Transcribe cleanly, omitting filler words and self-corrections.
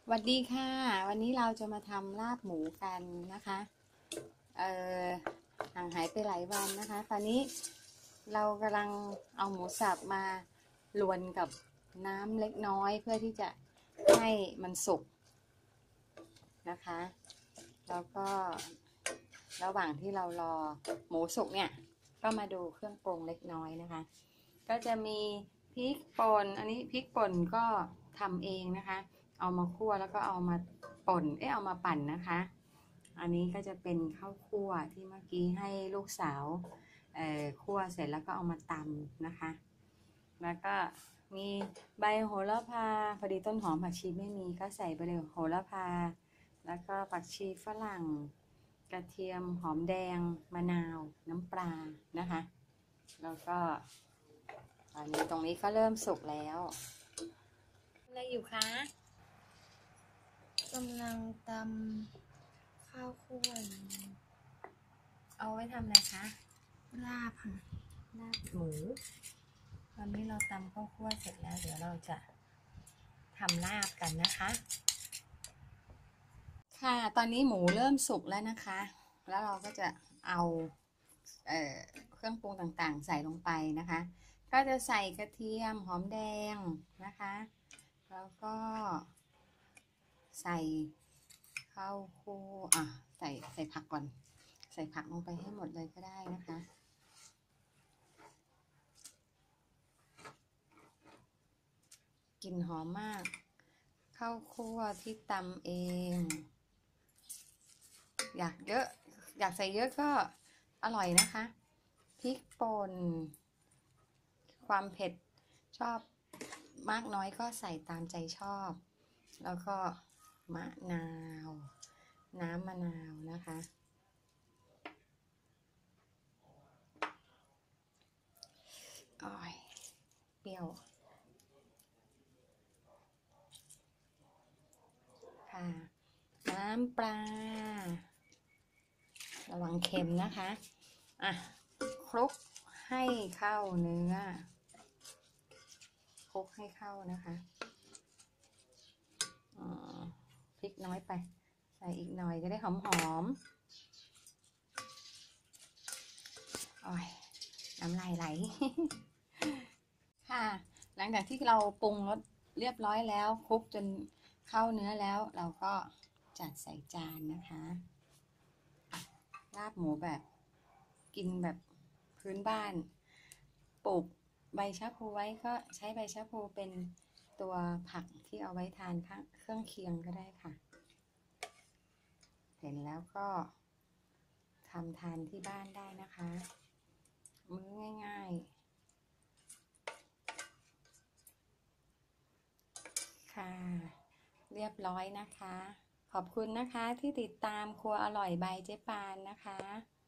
สวัสดีค่ะวันนี้เราจะมาทำลาบหมูกันนะคะห่างหายไปหลายวันนะคะ ตอนนี้เรากำลังเอาหมูสับมาลวนกับน้ำเล็กน้อยเพื่อที่จะให้มันสุกนะคะแล้วก็ระหว่างที่เรารอหมูสุกเนี่ยก็มาดูเครื่องปรุงเล็กน้อยนะคะก็จะมีพริกป่นอันนี้พริกป่นก็ทำเองนะคะเอามาคั่วแล้วก็เอามาป่นเอามาปั่นนะคะอันนี้ก็จะเป็นข้าวคั่วที่เมื่อกี้ให้ลูกสาวคั่วเสร็จแล้วก็เอามาตำนะคะแล้วก็มีใบโหระพาพอดีต้นหอมผักชีไม่มีก็ใส่ใบโหระพาแล้วก็ผักชีฝรั่งกระเทียมหอมแดงมะนาวน้ำปลานะคะแล้วก็ตอนนี้ตรงนี้ก็เริ่มสุกแล้วอะไรอยู่คะกำลังตำข้าวคั่วเอาไว้ทำอะไรคะลาบค่ะลาบหมูตอนนี้เราตำข้าวคั่วเสร็จแล้วเดี๋ยวเราจะทำลาบกันนะคะค่ะตอนนี้หมูเริ่มสุกแล้วนะคะแล้วเราก็จะเอาเครื่องปรุงต่างๆใส่ลงไปนะคะก็จะใส่กระเทียมหอมแดงนะคะแล้วก็ใส่ข้าวคั่วใส่ผักก่อนใส่ผักลงไปให้หมดเลยก็ได้นะคะกลิ่นหอมมากข้าวคั่วที่ตำเองอยากเยอะอยากใส่เยอะก็อร่อยนะคะพริกป่นความเผ็ดชอบมากน้อยก็ใส่ตามใจชอบแล้วก็มะนาวน้ำมะนาวนะคะอ้อยเปรี้ยวค่ะน้ำปลาระวังเค็มนะคะคลุกให้เข้าเนื้อคลุกให้เข้านะคะพริกน้อยไปใส่อีกหน่อยจะได้หอมๆอ้อยน้ำลายไหล ค่ะหลังจากที่เราปรุงรสเรียบร้อยแล้วคลุกจนเข้าเนื้อแล้วเราก็จัดใส่จานนะคะลาบหมูแบบกินแบบพื้นบ้านปลูกใบชะพูไว้ก็ใช้ใบชะพูเป็นตัวผักที่เอาไว้ทานข้างเครื่องเคียงก็ได้ค่ะเห็นแล้วก็ทำทานที่บ้านได้นะคะมื้อง่ายๆค่ะเรียบร้อยนะคะขอบคุณนะคะที่ติดตามครัวอร่อยบายเจ๊ปานนะคะ